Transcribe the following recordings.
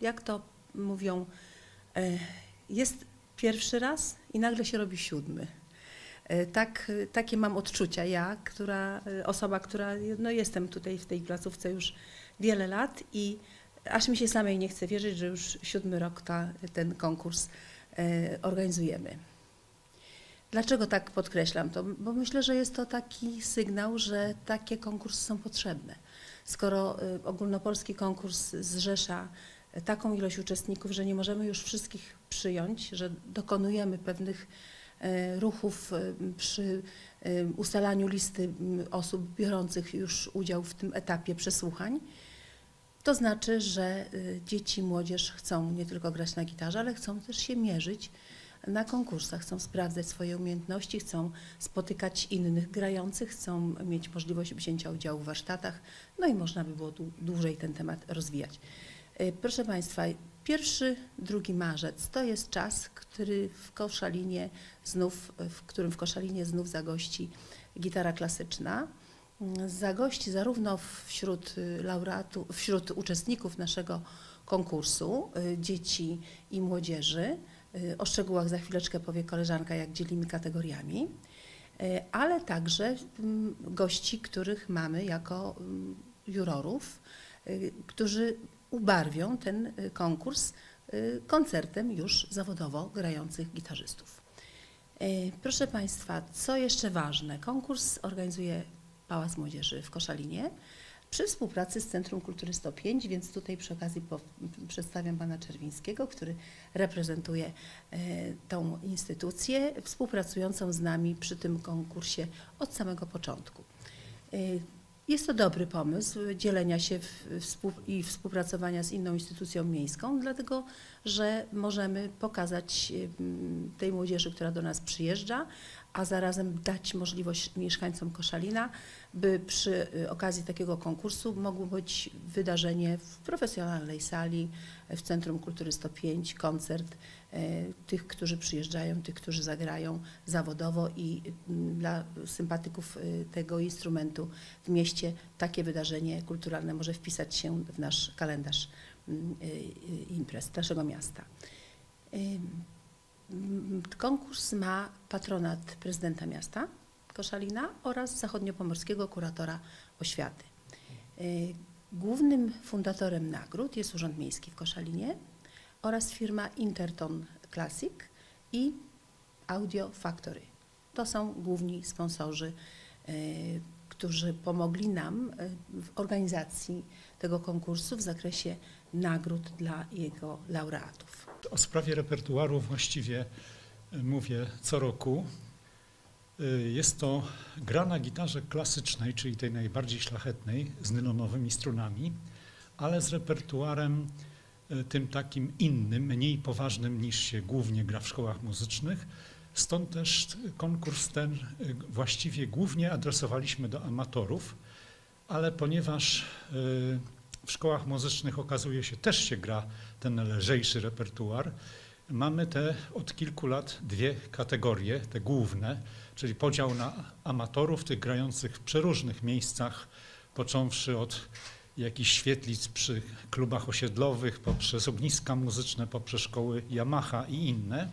jak to mówią, jest pierwszy raz i nagle się robi siódmy. Takie mam odczucia ja, osoba, która no jestem tutaj w tej placówce już wiele lat i aż mi się samej nie chce wierzyć, że już 7. rok ten konkurs organizujemy. Dlaczego tak podkreślam to? Bo myślę, że jest to taki sygnał, że takie konkursy są potrzebne. Skoro ogólnopolski konkurs zrzesza taką ilość uczestników, że nie możemy już wszystkich przyjąć, że dokonujemy pewnych ruchów przy ustalaniu listy osób biorących już udział w tym etapie przesłuchań, to znaczy, że dzieci i młodzież chcą nie tylko grać na gitarze, ale chcą też się mierzyć na konkursach, chcą sprawdzać swoje umiejętności, chcą spotykać innych grających, chcą mieć możliwość wzięcia udziału w warsztatach, no i można by było dłużej ten temat rozwijać. Proszę Państwa, 1–2 marzec to jest czas, w którym w Koszalinie znów zagości gitara klasyczna. Zagości zarówno wśród uczestników naszego konkursu, dzieci i młodzieży. O szczegółach za chwileczkę powie koleżanka, jak dzielimy kategoriami, ale także gości, których mamy jako jurorów, którzy ubarwią ten konkurs koncertem już zawodowo grających gitarzystów. Proszę Państwa, co jeszcze ważne? Konkurs organizuje Pałac Młodzieży w Koszalinie przy współpracy z Centrum Kultury 105, więc tutaj przy okazji przedstawiam pana Czerwińskiego, który reprezentuje tą instytucję współpracującą z nami przy tym konkursie od samego początku. Jest to dobry pomysł dzielenia się i współpracowania z inną instytucją miejską, dlatego że możemy pokazać tej młodzieży, która do nas przyjeżdża, a zarazem dać możliwość mieszkańcom Koszalina, by przy okazji takiego konkursu mogło być wydarzenie w profesjonalnej sali, w Centrum Kultury 105, koncert tych, którzy przyjeżdżają, tych, którzy zagrają zawodowo i dla sympatyków tego instrumentu w mieście takie wydarzenie kulturalne może wpisać się w nasz kalendarz imprez naszego miasta. Konkurs ma patronat prezydenta miasta Koszalina oraz zachodniopomorskiego kuratora oświaty. Głównym fundatorem nagród jest Urząd Miejski w Koszalinie oraz firma Interton Classic i Audio Factory. To są główni sponsorzy, którzy pomogli nam w organizacji tego konkursu w zakresie nagród dla jego laureatów. O sprawie repertuaru właściwie mówię co roku. Jest to gra na gitarze klasycznej, czyli tej najbardziej szlachetnej, z nylonowymi strunami, ale z repertuarem tym takim innym, mniej poważnym niż się głównie gra w szkołach muzycznych. Stąd też konkurs ten właściwie głównie adresowaliśmy do amatorów, ale ponieważ w szkołach muzycznych okazuje się też się gra ten lżejszy repertuar, mamy od kilku lat 2 kategorie, te główne, czyli podział na amatorów, tych grających w przeróżnych miejscach, począwszy od jakichś świetlic przy klubach osiedlowych, poprzez ogniska muzyczne, poprzez szkoły Yamaha i inne.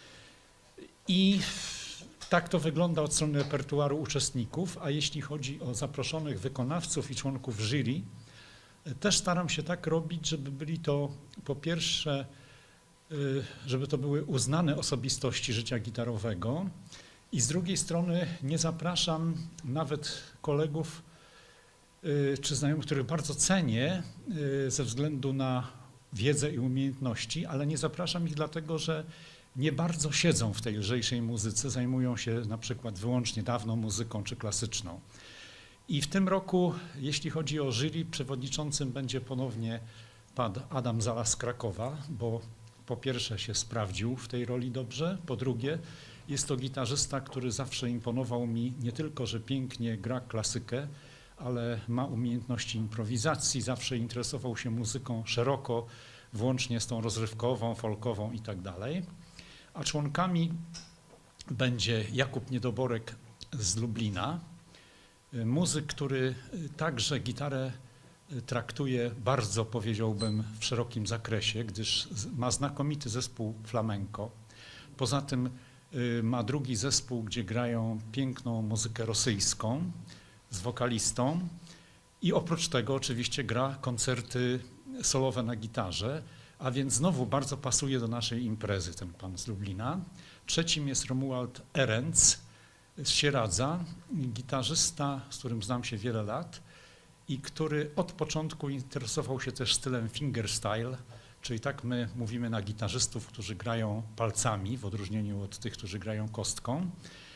I tak to wygląda od strony repertuaru uczestników, a jeśli chodzi o zaproszonych wykonawców i członków jury, też staram się tak robić, żeby byli to po pierwsze, żeby to były uznane osobistości życia gitarowego i z drugiej strony nie zapraszam nawet kolegów czy znajomych, których bardzo cenię ze względu na wiedzę i umiejętności, ale nie zapraszam ich dlatego, że nie bardzo siedzą w tej lżejszej muzyce, zajmują się na przykład wyłącznie dawną muzyką czy klasyczną. I w tym roku, jeśli chodzi o jury, przewodniczącym będzie ponownie pan Adam Zala z Krakowa, bo po pierwsze się sprawdził w tej roli dobrze, po drugie jest to gitarzysta, który zawsze imponował mi nie tylko, że pięknie gra klasykę, ale ma umiejętności improwizacji, zawsze interesował się muzyką szeroko, włącznie z tą rozrywkową, folkową i tak dalej. A członkami będzie Jakub Niedoborek z Lublina, muzyk, który także gitarę traktuje bardzo, powiedziałbym, w szerokim zakresie, gdyż ma znakomity zespół flamenco. Poza tym ma drugi zespół, gdzie grają piękną muzykę rosyjską z wokalistą i oprócz tego oczywiście gra koncerty solowe na gitarze, a więc znowu bardzo pasuje do naszej imprezy ten pan z Lublina. Trzecim jest Romuald Erenc z Sieradza, gitarzysta, z którym znam się wiele lat i który od początku interesował się też stylem fingerstyle, czyli tak my mówimy na gitarzystów, którzy grają palcami, w odróżnieniu od tych, którzy grają kostką.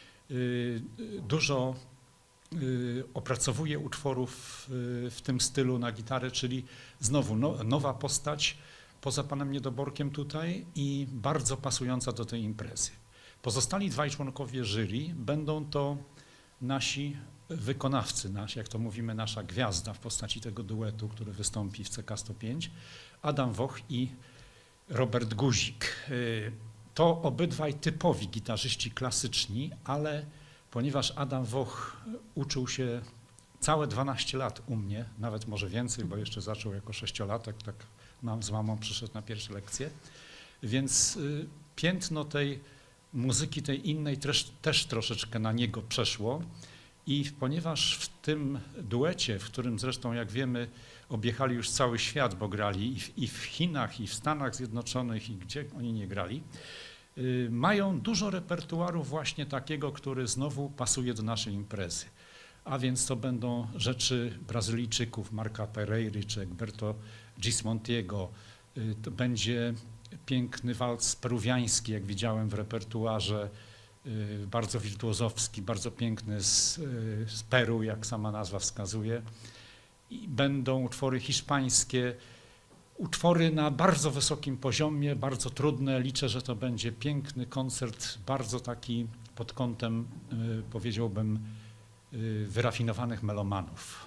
Dużo opracowuje utworów w tym stylu na gitarę, czyli znowu nowa postać poza panem Niedoborkiem tutaj i bardzo pasująca do tej imprezy. Pozostali dwaj członkowie jury będą to nasi wykonawcy, jak to mówimy, nasza gwiazda w postaci tego duetu, który wystąpi w CK105, Adam Woch i Robert Guzik. To obydwaj typowi gitarzyści klasyczni, ale ponieważ Adam Woch uczył się całe 12 lat u mnie, nawet może więcej, bo jeszcze zaczął jako 6-latek, tak z mamą przyszedł na pierwsze lekcje, więc piętno tej muzyki, tej innej też troszeczkę na niego przeszło i ponieważ w tym duecie, w którym zresztą jak wiemy objechali już cały świat, bo grali i w Chinach, i w Stanach Zjednoczonych, i gdzie oni nie grali, mają dużo repertuaru właśnie takiego, który znowu pasuje do naszej imprezy. A więc to będą rzeczy Brazylijczyków, Marka Pereiry czy Egberto Gismontiego. To będzie piękny walc peruwiański, jak widziałem w repertuarze, bardzo wirtuozowski, bardzo piękny z Peru, jak sama nazwa wskazuje. I będą utwory hiszpańskie, utwory na bardzo wysokim poziomie, bardzo trudne. Liczę, że to będzie piękny koncert, bardzo taki pod kątem, powiedziałbym, wyrafinowanych melomanów.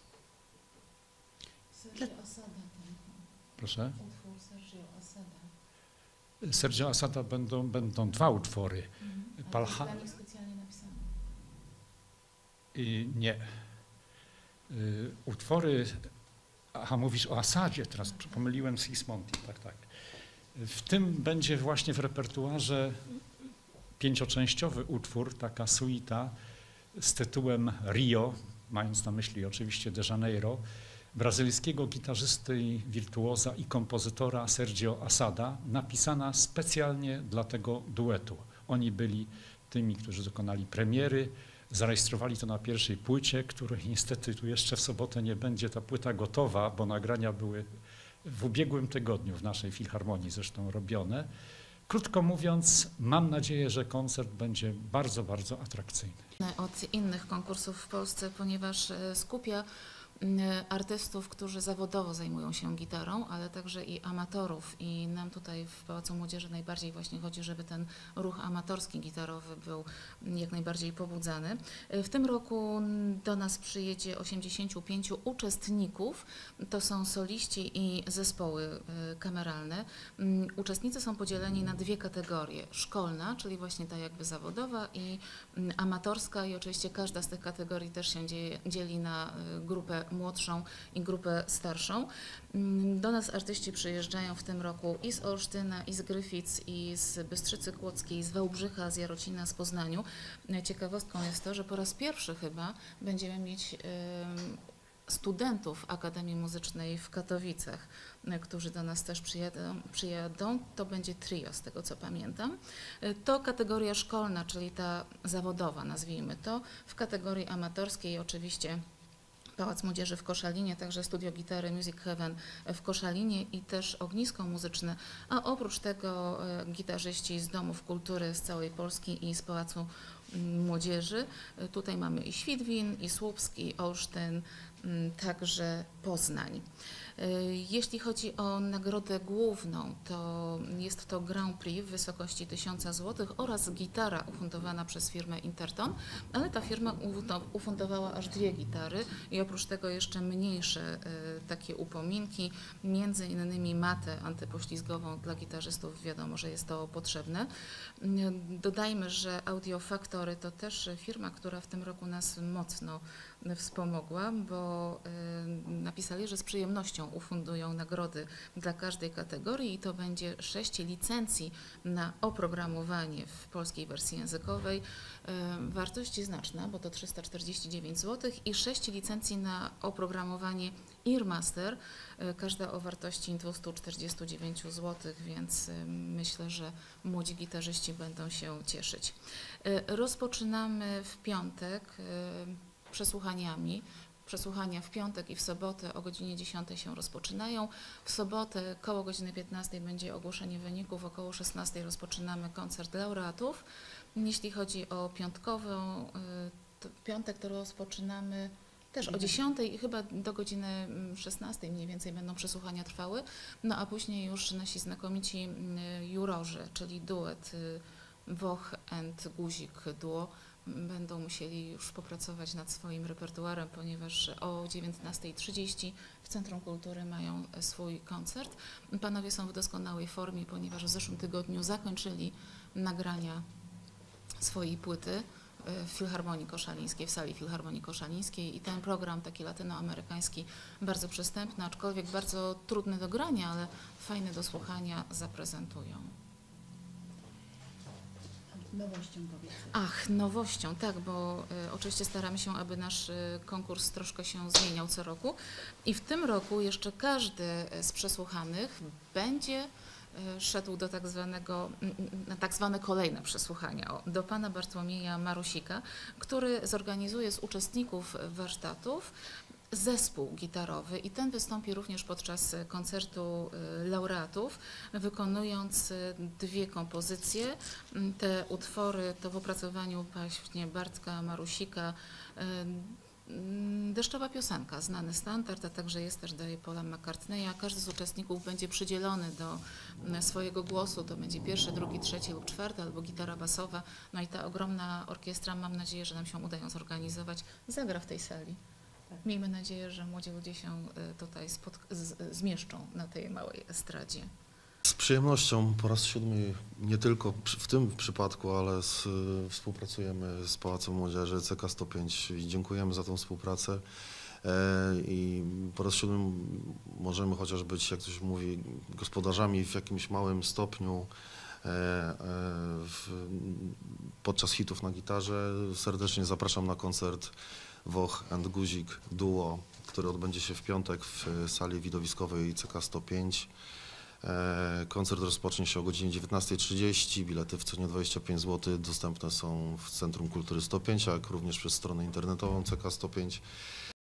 Sergio Asada. Proszę? Utwór Sergio Asada. Sergio Asada będą dwa utwory. Ale dla nich specjalnie napisane. Nie. Utwory, aha, mówisz o Asadzie, teraz pomyliłem z Gismonti, tak. W tym będzie właśnie w repertuarze 5-częściowy utwór, taka suita z tytułem Rio, mając na myśli oczywiście de Janeiro, brazylijskiego gitarzysty i wirtuoza i kompozytora Sergio Asada, napisana specjalnie dla tego duetu. Oni byli tymi, którzy dokonali premiery, zarejestrowali to na pierwszej płycie, której niestety tu jeszcze w sobotę nie będzie ta płyta gotowa, bo nagrania były w ubiegłym tygodniu w naszej filharmonii zresztą robione. Krótko mówiąc, mam nadzieję, że koncert będzie bardzo, bardzo atrakcyjny. Od innych konkursów w Polsce, ponieważ skupia artystów, którzy zawodowo zajmują się gitarą, ale także i amatorów i nam tutaj w Pałacu Młodzieży najbardziej właśnie chodzi, żeby ten ruch amatorski gitarowy był jak najbardziej pobudzany. W tym roku do nas przyjedzie 85 uczestników, to są soliści i zespoły kameralne. Uczestnicy są podzieleni na dwie kategorie, szkolna, czyli właśnie ta jakby zawodowa i amatorska i oczywiście każda z tych kategorii też się dzieli na grupę młodszą i grupę starszą. Do nas artyści przyjeżdżają w tym roku i z Olsztyna, i z Gryfic, i z Bystrzycy Kłodzkiej, z Wałbrzycha, z Jarocina, z Poznaniu. Ciekawostką jest to, że po raz pierwszy chyba będziemy mieć studentów Akademii Muzycznej w Katowicach, którzy do nas też przyjadą. To będzie trio, z tego co pamiętam. To kategoria szkolna, czyli ta zawodowa, nazwijmy to. W kategorii amatorskiej oczywiście Pałac Młodzieży w Koszalinie, także Studio Gitary Music Heaven w Koszalinie i też ognisko muzyczne, a oprócz tego gitarzyści z domów kultury z całej Polski i z Pałacu Młodzieży. Tutaj mamy i Świdwin, i Słupsk, i Olsztyn, także Poznań. Jeśli chodzi o nagrodę główną, to jest to Grand Prix w wysokości 1000 zł oraz gitara ufundowana przez firmę Interton, ale ta firma ufundowała aż 2 gitary i oprócz tego jeszcze mniejsze takie upominki, między innymi matę antypoślizgową dla gitarzystów, wiadomo, że jest to potrzebne. Dodajmy, że Audio Factory to też firma, która w tym roku nas mocno wspomogła, bo napisali, że z przyjemnością ufundują nagrody dla każdej kategorii i to będzie 6 licencji na oprogramowanie w polskiej wersji językowej. Wartość znaczna, bo to 349 zł i 6 licencji na oprogramowanie Earmaster, każda o wartości 249 zł, więc myślę, że młodzi gitarzyści będą się cieszyć. Rozpoczynamy w piątek przesłuchaniami. Przesłuchania w piątek i w sobotę o godzinie 10 się rozpoczynają. W sobotę koło godziny 15 będzie ogłoszenie wyników, około 16 rozpoczynamy koncert laureatów. Jeśli chodzi o piątkową, piątek to rozpoczynamy też o 10 i chyba do godziny 16 mniej więcej będą przesłuchania trwały, no a później już nasi znakomici jurorzy, czyli duet Woch and Guzik duo, będą musieli już popracować nad swoim repertuarem, ponieważ o 19:30 w Centrum Kultury mają swój koncert. Panowie są w doskonałej formie, ponieważ w zeszłym tygodniu zakończyli nagrania swojej płyty w Filharmonii Koszalińskiej, w sali Filharmonii Koszalińskiej i ten program taki latynoamerykański, bardzo przystępny, aczkolwiek bardzo trudny do grania, ale fajny do słuchania, zaprezentują. Nowością powiedzmy. Ach, nowością, tak, bo oczywiście staramy się, aby nasz konkurs troszkę się zmieniał co roku i w tym roku jeszcze każdy z przesłuchanych będzie szedł do na tak zwane kolejne przesłuchania, do pana Bartłomieja Marusika, który zorganizuje z uczestników warsztatów zespół gitarowy i ten wystąpi również podczas koncertu laureatów, wykonując 2 kompozycje. Te utwory to w opracowaniu właśnie Bartka Marusika Deszczowa piosenka, znany standard, a także jest też do Paula McCartneya. Każdy z uczestników będzie przydzielony do swojego głosu, to będzie 1., 2., 3. lub 4., albo gitara basowa. No i ta ogromna orkiestra, mam nadzieję, że nam się udają zorganizować, zagra w tej sali. Miejmy nadzieję, że młodzi ludzie się tutaj zmieszczą na tej małej estradzie. Z przyjemnością po raz 7, nie tylko w tym przypadku, ale współpracujemy z Pałacem Młodzieży CK105 i dziękujemy za tą współpracę. I po raz 7 możemy chociaż być, jak ktoś mówi, gospodarzami w jakimś małym stopniu podczas hitów na gitarze. Serdecznie zapraszam na koncert Woch and Guzik duo, który odbędzie się w piątek w sali widowiskowej CK105. Koncert rozpocznie się o godzinie 19:30. Bilety w cenie 25 zł dostępne są w Centrum Kultury 105, jak również przez stronę internetową CK105.